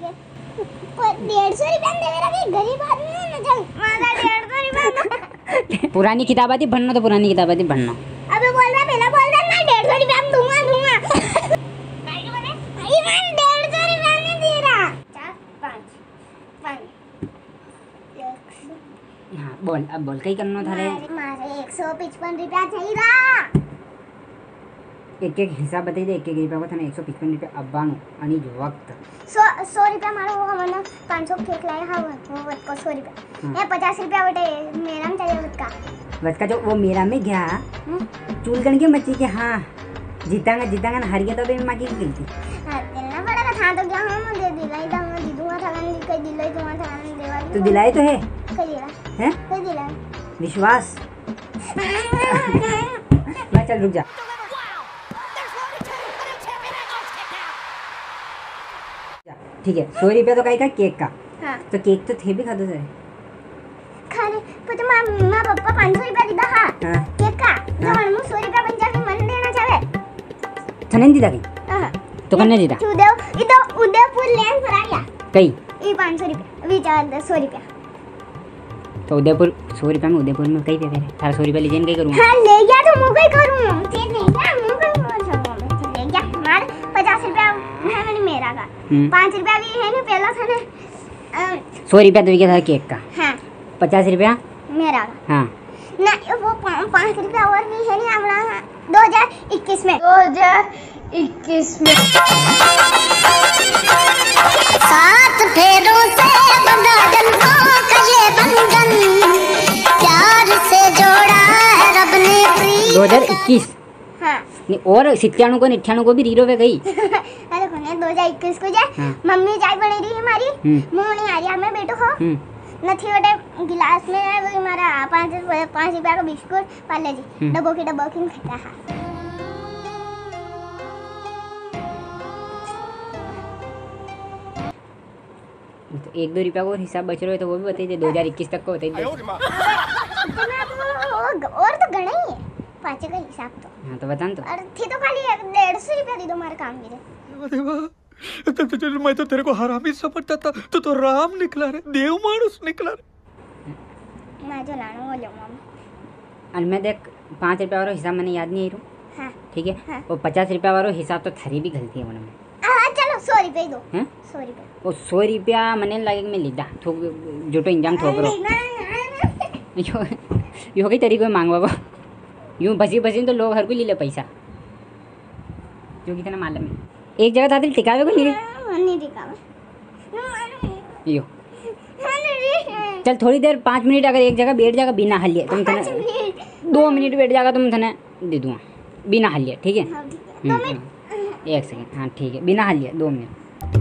के 150 रुपया दे मेरा भी गरीब आदमी है ना। चल मारा 150 रुपया। पुरानी किताब थी पढ़ना, तो पुरानी किताब थी पढ़ना। अबे बोल रहा पहला बोल रहा ना 150 रुपया हम दूंगा भाई को बोले भाई मैं 150 रुपया नहीं दे रहा। 4 5 हाँ बोल, अब बोल कई करना था रे। मारे 155 रुपया चाहिए। एक एक हिसाब बताई दे। एक एक रुपया को था ना 155 रुपया अब्बानु आणि वक्त 100 रुपया मारो वो हमने 500 केक लाए। हाँ वो वत को 100 रुपया ये 50 रुपया बटे मेरा में चले वत का जो वो मेरा में गया चूल गन के मच्छी के। हाँ जीतांगा ना हार गया तो भी माँ की गई थी। हाँ देना पड़ेगा था तो क्या हम दे दिलाई दूंगा दीदूंगा था कहीं दिलाई तुम्हारा था देवा तो दिलाई तो है कहीं दिला हैं कहीं दिला विश्वास। मैं चल रुक जा। ठीक है 100 रुपया तो कहीं का केक का। हाँ तो केक तो थे भी खा दो सर खाने पर तो माँ पापा 500 रुपया दीदा। हाँ केक का जो मन 100 रुपया बन जाके मन देना चाहे थने दीदा कहीं। हाँ तो कन्ने दीदा उदय इधर उदयपुर लेन फराया कहीं ये 500 रुपया विचार 100 रुपया। तो उदयपुर 100 रुपया में उदयपुर में कहीं पे करे 100 रुपया लीजिए कहीं करूँगा। हाँ ले गया तो मुँह पे करूँ चीज नहीं क्या मुँह पे ले गया मार 50 रुपया है मैंने मेरा का 5 रुपया भी है ना पहला था ना 100 रुपया तो क्या था केक का। हाँ 50 रुपया मेरा का हाँ ना वो 5 रुपया और भी है ना हमारा 2021 में 2021 में 7 फेरों से बंधा जन्मों का ये बंधन प्यार से जोड़ा है रब ने 2021 हाँ नहीं और 97 को 98 को भी रीरो पे गई। अरे कोने 2021 को जाए हाँ। मम्मी चाय बनी रही हमारी मुंह नहीं आ रही हमें बेटो हो नथी वटे गिलास में है वो हमारा 5 रुपया का बिस्कुट पाले जी डब्बो की खाता है। तो 1-2 रुपया को हिसाब बच रहा है तो वो भी बताइए 2021 तक को बताइए। और तो गणा ही है 5 का हिसाब तो। हाँ तो बता तो। और थी तो खाली 150 रुपया दे दो हमारे काम मेरे। तो मैं तो तेरे को हरामी समझता था तो राम निकला रे देव मानुस निकला रे। मैं जो लाना वो लूंगा और मैं देख 5 रुपया वाला हिसाब मैंने याद नहीं आई हाँ ठीक है हाँ। वो 50 रुपया वाला हिसाब तो थारी भी गलती है मैंने। चलो 100 रुपये दो हैं 100 रुपये वो 100 रुपया मैंने लगे मैं लीदा थोक जो तो इंजाम थोप रहा यो कई तरीके मांगवा को यूँ बसी तो लोग हर कोई ले ले पैसा जो कितना मालूम है। एक जगह ताते टिकावे को नहीं टिकावे यो चल थोड़ी देर 5 मिनट अगर एक जगह बैठ जाएगा बिना हलिए तुम थने 2 मिनट बैठ जाएगा तुम थने दे दूँगा बिना हलिए ठीक है। 1 सेकंड हाँ ठीक है बिना हलिए 2 मिनट।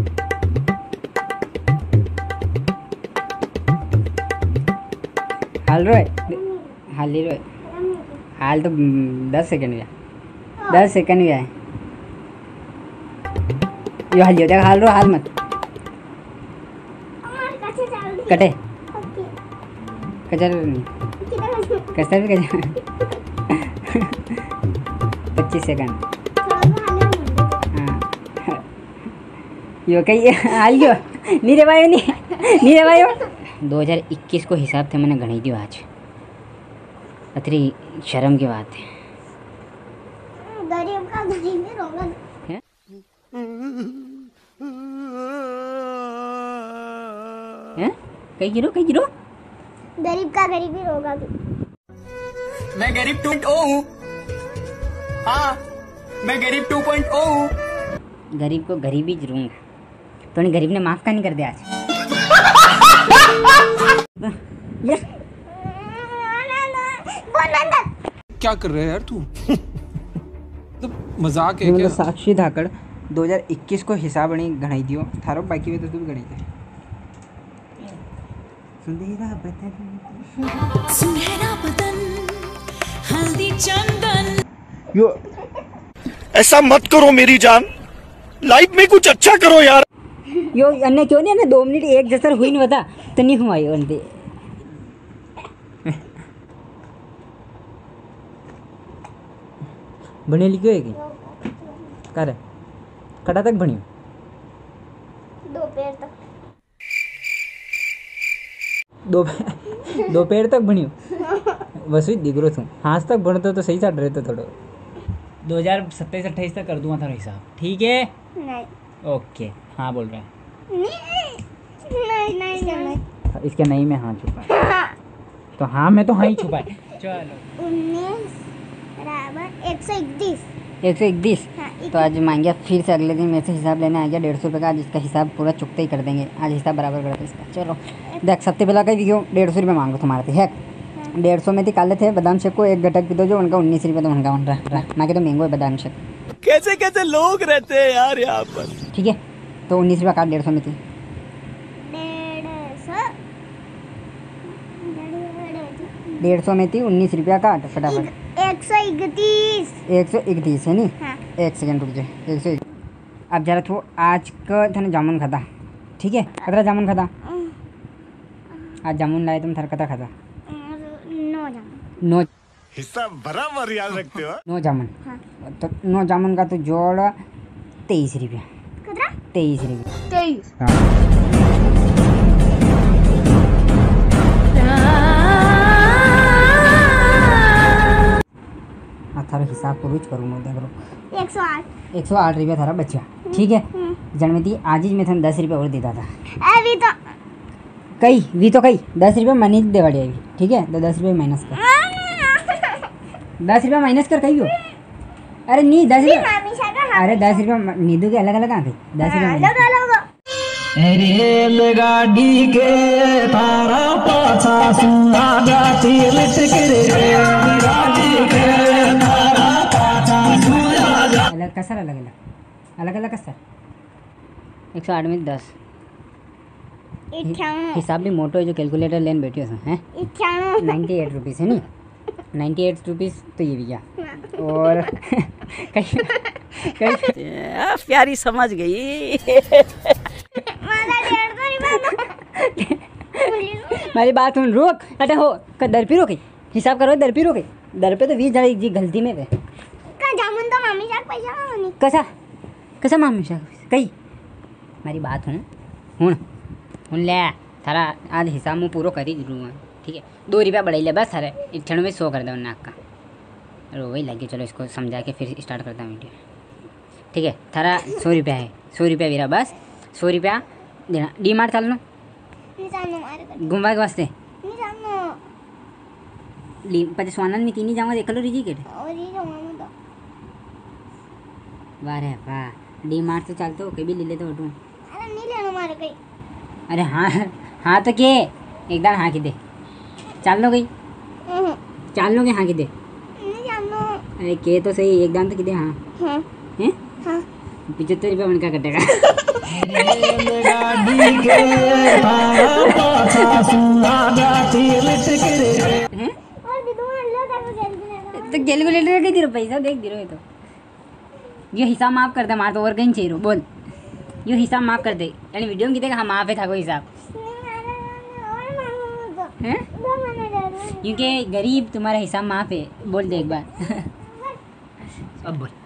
हाल रोए हाल तो 10 सेकंड हुआ 10 सेकंड हुआ है यो हाल देख हाल रो हाल मत कटे कचर नहीं कचर भी कचर 25 सेकंड हाँ यो कही हाल यो नहीं रे भाई नहीं रे भाई 2021 को हिसाब थे मैंने गणी दियो आज अतरी शर्म की बात है। गरीब का गरीब ही रोगा हैं कहीं गिरो गरीब का गरीब ही रोगा मैं गरीब 2.0 हूँ। हाँ मैं गरीब 2.0 हूँ। गरीब को गरीबी जरूंगा तो गरीब ने माफ का नहीं कर दिया आज। क्या कर रहे है यार तू तो मजाक है क्या। साक्षी धाकड़ 2021 को हिसाब नहीं गणाई दियो थारो बाकी में तो तू भी गणाई दे। सुनहरा बदन हल्दी चंदन यो ऐसा मत करो मेरी जान लाइफ में कुछ अच्छा करो यार। यो अन्य क्यों नहीं 2 मिनट एक जैसा हुई नहीं बता तो नहीं हुआ यो अंते बने लिखियो है कि कर कटा तक बनियो दोपहर तक दोपहर तक भण्यो वसुई दिगरो छूं हाथ तक भणतो तो सही साठ रहते थोड़ो 2027-28 तक कर दूंगा थारा हिसाब ठीक है नहीं ओके हाँ बोल रहा है नहीं इसके नहीं में हाँ छुपा है तो हाँ मैं तो हाँ ही छुपा है चलो 19 131 131 तो आज मांगे फिर से अगले दिन मेरे से हिसाब लेने आ गया 150 रुपये का आज इसका हिसाब पूरा चुकते ही कर देंगे आज हिसाब बराबर कर दे इसका चलो देख सबसे पहला कहीं क्यों 150 रुपये मांगो तुम्हारे थे 150 में थी काले थे बादाम शेक को एक घटक पी दो जो उनका 19 रुपये तो महंगा बन रहा ना कि तो महंगो है बादाम शेक कैसे कैसे लोग रहते हैं यार यहाँ पर। ठीक है तो 19 रुपये काट 150 में थी 150 में थी 19 रुपया काट फटाफट 131 है नी हाँ। एक सेकंड रुक जाए 101 अब जरा तो आज का थाने जामुन खाता ठीक है कतरा जामुन खाता आज जामुन लाए तुम थारा कतरा खाता 9 हिस्सा बराबर याद रखते हो। 9 जामुन हाँ। तो 9 जामुन का तो जोड़ 23 रुपया कितना 23 रुपया 23 हाँ थारा हिसाब को भी करूँगा देख लो 108 रुपया थारा बचा ठीक है जनमती आज ही मैं थाने 10 रुपया और देता था अभी तो कई 10 रुपया मनी देवाड़ी अभी ठीक है तो 10 रुपये माइनस कर 10 रुपया माइनस कर कही हो अरे नहीं 10 रुपया अरे 10 रुपया नींदू के अलग अलग आ गई 10 रुपया रेलगाड़ी के तारा पाछा सुना जाती अलग कसर अलग अलग कसर 108 में 10 हिसाब भी मोटो है जो कैलकुलेटर लेने बैठी हो हैं 98 रुपीज़ है नी 98 रुपीज़ तो ये भी क्या और कहीं प्यारी समझ गई मेरी बात सुन रोक अटे हो दर पे रोके हिसाब करो दर पे रोके दर पे तो 20 जरा जी गलती में थे जामुन तो मामी शाक पैसा नहीं कसा मामी शाक कही मेरी बात हुन ले थारा आज हिसाब में पूरा कर ही दूँगा ठीक है 2 रुपया बढ़ाई ले बस सारे 98 100 कर दो नाक का रो वही लगे चलो इसको समझा के फिर स्टार्ट करता हूँ वीडियो ठीक है थारा 100 रुपया है 100 रुपया मेरा बस 100 रुपया देना डी मार्ट चल लो घुमवा के वास्ते पचास वानन में 3 ही जाऊँगा देख लो रिजिकेट वाह रे वाह डी मार्ट तो चलते हो कभी ले लेते हो अरे हाँ तो के एकदम हाँ की दे चाल लो गई चाल लोगे हाँ की दे अरे के तो सही एकदम तो की दे हाँ हैं 75 रुपया मन का कटेगा तो कैलकुलेटर के दे पैसा देख दे रहे तो ये हिसाब माफ कर दे मार तो और कहीं चाहिए बोल यो हिसाब माफ कर दे यानी वीडियो में कितने हाँ माफ है था कोई हिसाब हैं क्योंकि गरीब तुम्हारा हिसाब माफ है बोल दे एक बार अब बोल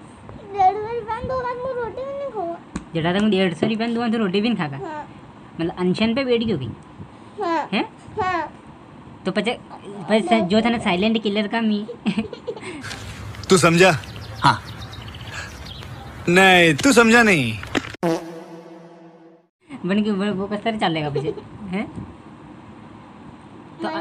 जटा तक 150 रुपया दूँगा तो रोटी भी नहीं खागा मतलब अनशन पे बैठ क्यों गई हैं तो पचा जो था ना साइलेंट किलर का मी तू समझा हाँ नहीं तू समझा नहीं बन के वो किस तरह चलेगा पीछे हैं तो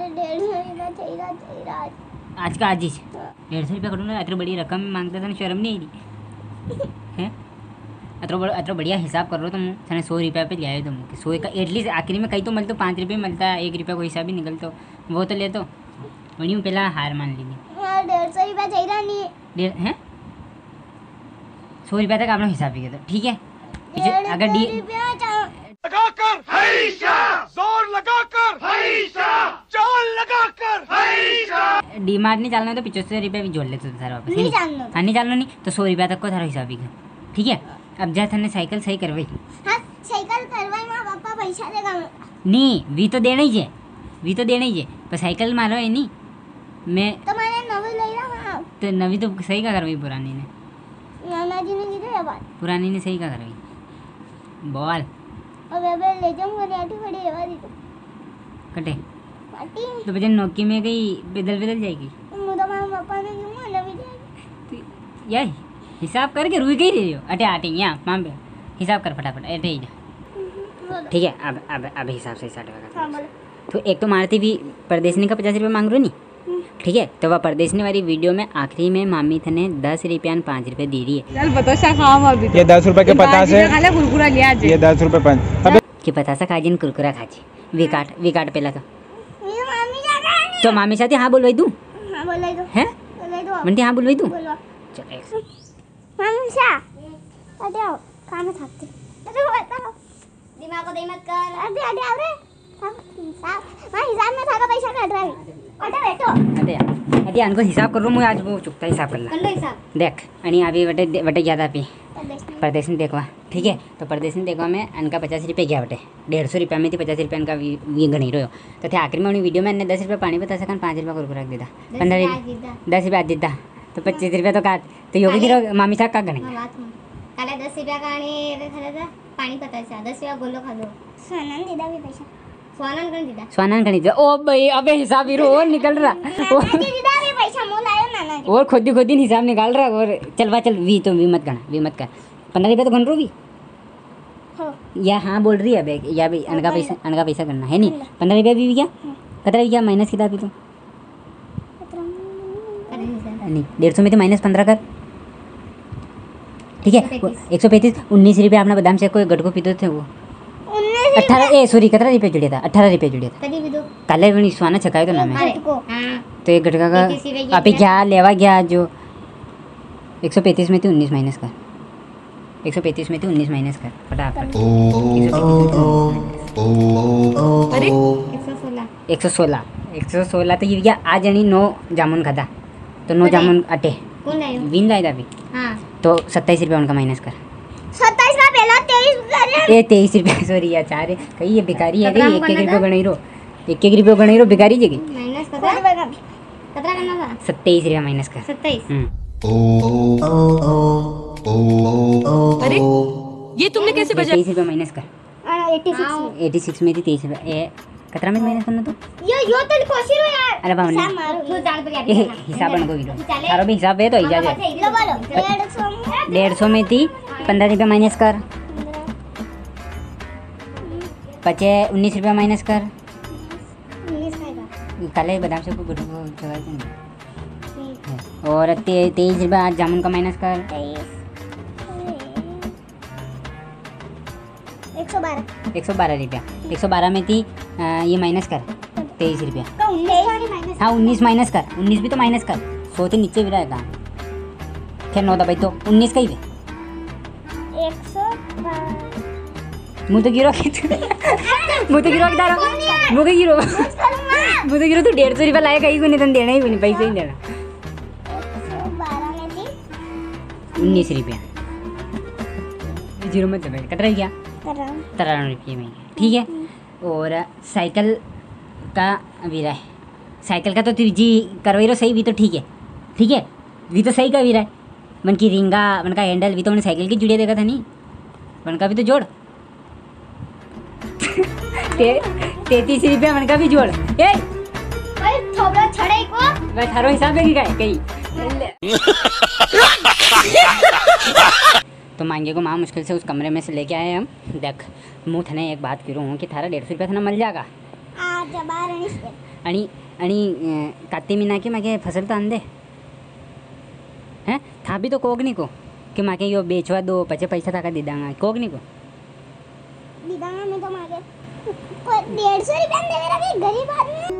आज का आज ही 150 रुपया करूँ ना इतनी बड़ी रकम मांगता था ना शर्म नहीं आई हैं इतना बढ़िया हिसाब कर रहे हो तुम थाने 100 रुपया पे ले आए तुम 100 का एटलीस्ट आखिरी में कहीं तो मिलते 5 रुपये मिलता है 1 रुपया कोई हिसाब ही निकलता वो तो ले तो वही पहला हार मान लीजिए 150 रुपया चाहिए नहीं हैं 100 रुपया तक आपने हिसाब भी किया था ठीक है अगर डी लगाकर जोर लगाकर चाल लगाकर डी मार्ट नहीं चलना है तो 75 रुपया भी जोड़ लेते थे सारा वापस नहीं चलना। हाँ नहीं चलना नहीं तो 100 रुपया तक को थारा हिसाब भी कर ठीक है अब जा थाने साइकिल सही करवाई हाँ साइकिल करवाई माँ पापा पैसा देगा नहीं वी तो देना ही है पर साइकिल मारो है नहीं मैं तो मैंने नवी ले रहा तो नवी तो सही का करवाई पुरानी ने नाना जी ने की बात पुरानी ने सही का करवाई बोल अबे ले जाऊंगा आटी खड़ी रहवा दी तो कटे पार्टी तो बजन नौकी में गई बदल बदल जाएगी मुदा मां पापा ने क्यों माना भी जाए तो यार हिसाब करके रुई गई रही हो अटे आटे यहाँ माम पे हिसाब कर फटाफट अटे ही जा ठीक है अब हिसाब से स्टार्ट हां होगा बोलो तो एक तो मारती भी परदेशनी का 50 रुपये मांग रही नहीं ठीक है तो वह परदेशनी वाली वीडियो में आखिरी में मामी थे ने 10 रुपया 5 रुपये दे रही है चल बतासा खाओ अभी ये 10 रुपए के 50 है खाला कुरकुरा लिया आज ये 10 रुपए 5 अबे कि पतासा खाजी ने कुरकुरा खाजी विकाट पहला तो मेरी मम्मी जा रहा है तो मामी साथी हाँ बोलवाई तू हां बोल दो है बोल दो बंटी हाँ बोलवाई तू बोलो चल एक मम्मी सा अरे आओ काम थाकते अरे बताओ दिमाग को दे मत कर अरे अरे आओ रे हिसाब मैं हिसाब में थाका पैसा काट रहा है अरे बैठो अरे अनको हिसाब कर रो मैं आज वो चुकता हिसाब कर ला कंडो हिसाब देख आणि अभी वटे गया था अभी परदेश परदेश में देखवा ठीक है तो परदेश में देखवा में अनका 50 रुपये गया बटे 150 रुपया में थी 50 रुपया अनका वी गणी रहो तो थे आखिर में उन्हें वीडियो में अन्न 10 रुपये पानी बता सकन 5 रुपया कुरकुरा रख देता 15 10 रुपया देता तो 25 रुपया तो काट तो योगी गिरो मामी साहब का गणी काले 10 रुपया का आणि खाला था पाणी पतायचा 10 रुपया गोलो खालो सोनन दीदा भी पैसा सोनन गण दीदा स्वानन गणी दे ओ भाई अबे हिसाब हीरो और निकल रहा नाना जी दीदा भी पैसा मोल आयो नाना जी और खुद ही हिसाब निकाल रहा और चल वी तो वी मत कर 15 रुपये तो गन रो भी हो या हाँ बोल रही है अबे या भी अनका पैसा करना है नहीं 15 रुपया भी क्या कतरा भी क्या माइनस कितना भी तो नहीं 150 में तो -15 कर ठीक है 135 19 रुपये अपना बादाम से कोई गटको पीते थे वो 18 कतरा रुपये जुड़े था 18 रुपये जुड़े था कदी भी दो काले भी स्वाना छकाए तो नाम है को हां तो एक गटका का अभी क्या लेवा गया जो 135 में तो 19 माइनस कर 135 में तो 19 माइनस कर फटाफट अरे 116 तो ये क्या आज यानी 9 जामुन खाता तो 9 जामुन अटे कौन लायो विन लाया था अभी हां तो 27 रुपये उनका माइनस कर 27 का पहला 23 करे ये 23 रुपये सॉरी यार चार कहीं ये भिखारी है रे 1 रुपये गणाई रो 1 रुपये गणाई रो भिखारी जगी माइनस कतरा करना था 27 रुपया माइनस कर 27 अरे ये तुमने कैसे बजा 23 रुपया माइनस कर 86 86 में थी 23 रुपये ए कतरा में माइनस करना तो यो तो कोशिश रो यार अरे बाबा हिसाब मारो यो जान पे ये हिसाब बन को तारो भी हिसाब है तो इजा जा लो बोलो 150 में थी 15 रुपया माइनस कर 19 रुपया माइनस कर 19 खाएगा काले बादाम से को चढ़ाई और 23 रुपया जामुन का माइनस कर 112 रुपया 112 में थी ये माइनस कर 23 रुपया हाँ 19 माइनस कर 19 भी तो माइनस कर 100 के नीचे भी रहेगा फिर 9 दबाई तो 19 का ही है मुँह तो गिरो मुँह तो गिरो तो 150 रुपया लाया कहीं को नहीं तो देना ही नहीं पैसे ही देना 19 रुपया जीरो मत दबाई कतरा गया 93 रुपये में ठीक है और साइकिल का भी रहा है साइकिल का तो जी करवाई रो सही भी तो ठीक है भी तो सही का भी रहा है मन की रिंगा मन का हैंडल भी तो मैंने साइकिल की जुड़िया देखा था नहीं मन का भी तो जोड़ 33 रुपया मन का भी जोड़ ए थोड़ा छड़े को मैं थारो हिसाब में कहीं तो मांगे को माँ मुश्किल से उस कमरे में से लेके आए हम देख मुँह थने एक बात करूँ कि थारा 150 रुपया थाना मिल जाएगा आणि काती मीना के मागे फसल तो आंदे हैं था भी तो कोगनी को कि मागे यो बेचवा दो पचे पैसा था का दे दांगा कोगनी को दीदांगा में तो मागे 150 रुपया दे मेरा भी गरीब आदमी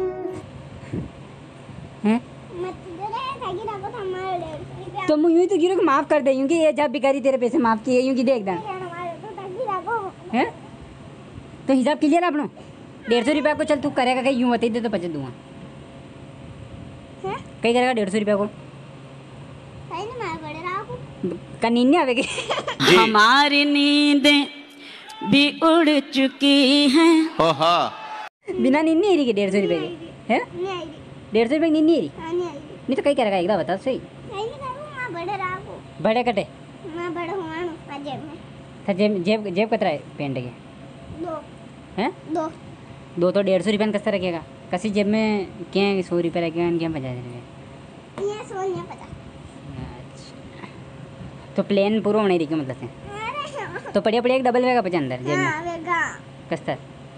हैं मत दे रे ताकि रखो तो हमारा 150 रुपया तो मैं यूं ही तो गिरो को माफ कर दे यूं कि ये जब भिखारी तेरे पैसे माफ किए यूं कि देख दा हमारे तो ताकि रखो हैं तो हिसाब क्लियर है अपनो 150 रुपया को चल तू करेगा कहीं यूं बता दे तो 25 दूंगा हैं कहीं करेगा 150 रुपया को सही ना मार बड़े रखो का नींद नहीं आवेगी हमारी नींदें भी उड़ चुकी हैं बिना नींद नहीं आ रही 150 रुपये की है नहीं आई 150 रुपये की नींद नहीं आ रही नहीं आई नहीं तो कहीं करेगा एक बार बता सही नहीं करूँ मैं बड़े रखो बड़े कटे मैं बड़ा हुआ ना जेब में था जेब कतरा है पेंट के दो हैं दो 2 तो 150 रुपये कसता रखेगा कसी जेब में क्या 100 रुपये रखेगा क्या 50 रुपये ये 100 नहीं पता अच्छा तो प्लेन पूरा होने देखिए मतलब से तो पड़िया पड़िया एक डबल वेगा पचा अंदर जेब में वेगा कसता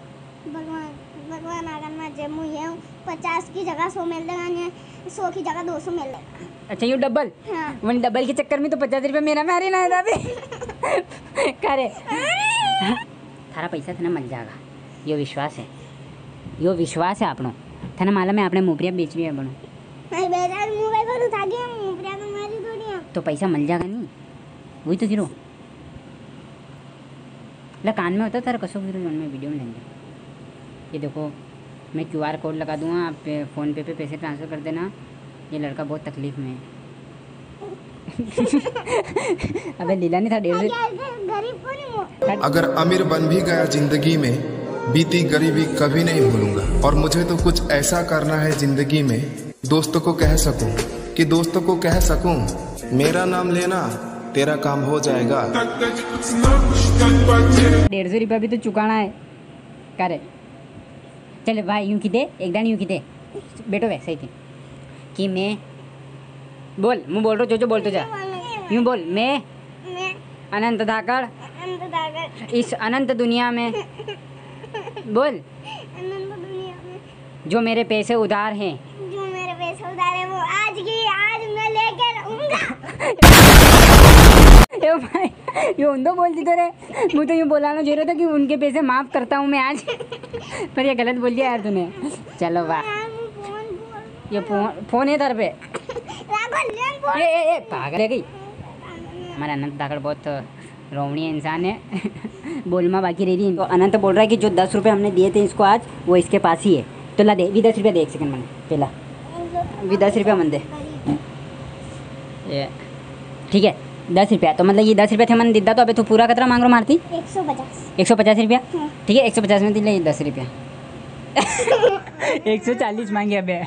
भगवान आगन में जेब में ये 50 की जगह 100 मिल देगा 100 की जगह 200 मिल देगा अच्छा यू डबल हाँ। वन डबल के चक्कर में तो 50 रुपये मेरा में आ रही ना है दादी करे थारा पैसा थे ना मिल जाएगा यो विश्वास है આપણો તને માલમ है આપણે મોપરિયા बेचवी है बनो मैं बेचार मोबाइल पर उठा के मोपरिया में मारी थोड़ी है तो पैसा मिल जाएगा नहीं वही तो गिरो ला कान में होता तारा कसो गिरो में वीडियो में लेंगे ये देखो मैं QR कोड लगा दूंगा आप फ़ोन पे पैसे ट्रांसफ़र कर देना ये लड़का बहुत तकलीफ़ में है अबे लीला नहीं था 150 गरीब को नहीं अगर अमीर बन भी गया जिंदगी में बीती गरीबी कभी नहीं भूलूंगा और मुझे तो कुछ ऐसा करना है जिंदगी में दोस्तों को कह सकूं मेरा नाम लेना तेरा काम हो जाएगा 150 रुपया भी तो चुकाना है करे चले भाई यूँ की दे एक दान यूँ की दे बेटो वैसे ही थी कि मैं बोल मैं बोल रहा जो बोल तो जा यूँ बोल मैं अनंत धाकड़ इस अनंत दुनिया में बोल जो मेरे पैसे उधार हैं वो आज मैं लेके रहूंगा ए भाई ये उनको बोलती तो रे मुझे तो यूँ बोलाना चाहिए था कि उनके पैसे माफ़ करता हूँ मैं आज पर ये गलत बोल दिया यार तूने चलो वाह ये फोन है इधर पे ए पागल है गई हमारा अनंत धाकड़ बहुत रोवणीय इंसान है बोलमा बाकी रह रही तो अनंत बोल रहा है कि जो 10 रुपये हमने दिए थे इसको आज वो इसके पास ही है तो ला दे भी 10 रुपये दे एक सेकंड मैंने पहला भी 10 रुपया मन दे ये ठीक है 10 रुपया तो मतलब ये 10 रुपये थे मन दिद्दा तो अबे तू पूरा कतरा मांग रो मारती 150 रुपया ठीक है 150 में दिले 10 रुपया 140 मांगे अबे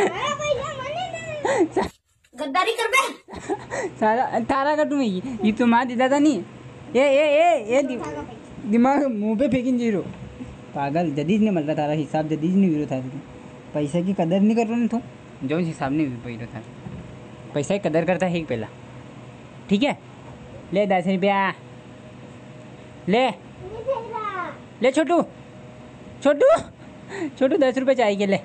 गद्दारी कर बे सारा थारा का तुम्हें ये तो माँ दिदा था नहीं ये दिमाग मुंह पे फेंकिन जीरो पागल जदीज ने मतलब थारा हिसाब जदीज नहीं वीरो था पैसा की कदर नहीं कर रहा तो जो हिसाब नहीं वीरो था पैसा की कदर करता है पहला ठीक है ले 10 रुपया ले छोटू 10 रुपये चाहिए ले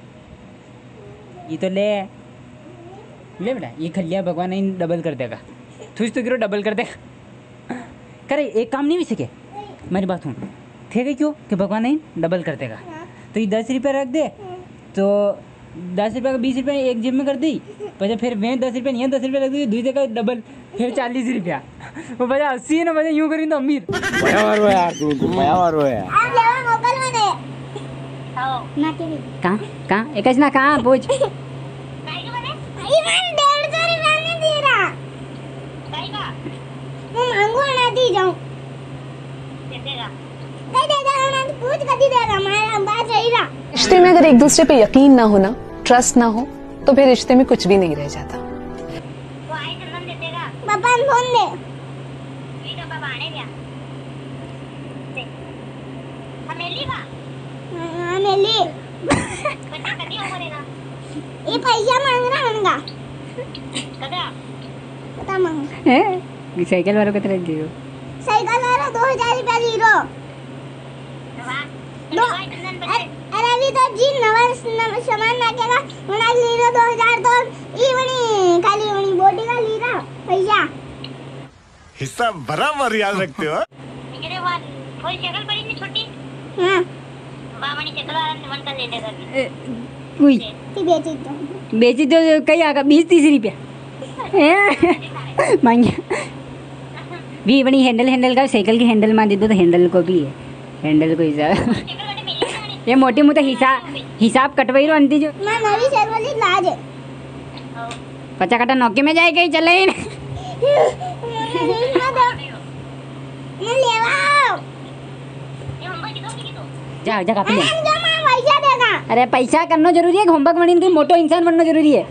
ये तो ले बेटा ये खलिया भगवान नहीं डबल कर देगा तुझ तो गिरो डबल कर देगा करे एक काम नहीं भी सके मेरी बात सुन ठीक है क्यों कि भगवान नहीं डबल कर देगा तो ये 10 रुपये रख दे तो 10 रुपये का 20 रुपये एक जेब में कर दी बचा फिर मैं 10 रुपये नहीं 10 रुपये रख दी 2 जगह डबल फिर 40 रुपया वो बचा 80 है ना बचा यूँ करी तो अमीर कहाँ एक ना कहाँ पूछ रिश्ते में अगर एक दूसरे पे यकीन ना हो ना ट्रस्ट ना हो तो फिर रिश्ते में कुछ भी नहीं रह जाता पापा फोन दे ये पैसा मांग रहा पता मांग साइकिल वालों को तरह दियो साइकिल वाला 2000 रुपया लीरो अरे अभी तो जी नवा सामान नाकेगा उना लीरो 2000 तो ई वणी खाली वणी बॉडी का लीरा पैसा हिस्सा बराबर याद रखते हो मेरे बाद कोई साइकिल पड़ी नहीं छोटी हां बावणी साइकिल वाला ने मन कर लेते कर कोई बेची तो कहीं आगा 20-30 रुपया मांगिया भी बनी हैंडल का साइकिल की हैंडल मान दे दो तो हैंडल को भी है हैंडल को हिसाब ये मोटी मोटा हिसाब कटवाई रो अंती जो मैं नवी शेर वाली लाज पचा कटा नौके में जाए कहीं चले ही जा जा काफी अरे पैसा करना जरूरी है होमवर्क बनी कोई मोटो इंसान बनना जरूरी है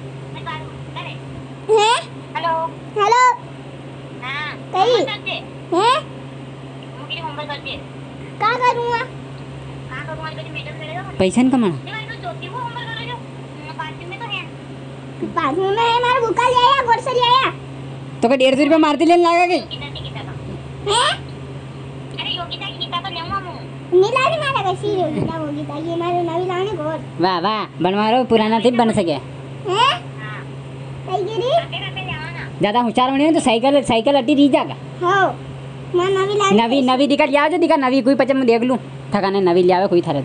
हेलो कहीं हैं क्या करूँगा? पैसा नहीं कमाना। बाथरूम में है हमारा भूखा ले आया गोर से ले आया तो क्या 150 रुपया मारती लेने लागा के? हैं? नीला नहीं मारा कैसी योगिता योगिता ये मारो नवी लाने गोर। वाह वाह बनवा रहे हो पुराना टिप बन सके। हैं? सही गिरी? ज्यादा होशियार होने तो साइकिल अड्डी दी जाएगा। हो मैं नवी लाने नवी दिखा लिया जो दिखा नवी कोई पचम देख लूं थकाने नवी लिया कोई थरे।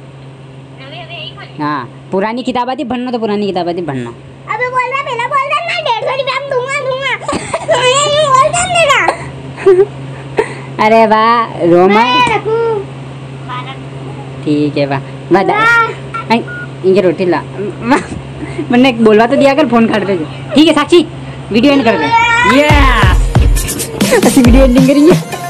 हाँ पुरानी किताब आती पढ़ना तो पुरानी किताब आती पढ़ना। अबे बोल रहा पहला बोल रहा मैं 150 रुपया दूंगा ये बोल रहा मेरा। अरे वाह रोमा मैं रखूं ठीक है वाह बता इनके रोटी ला मैंने बोलवा तो दिया कर फोन काट दे। ठीक है साक्षी वीडियो एंड कर दे। ये वीडियो एंडिंग करेंगे।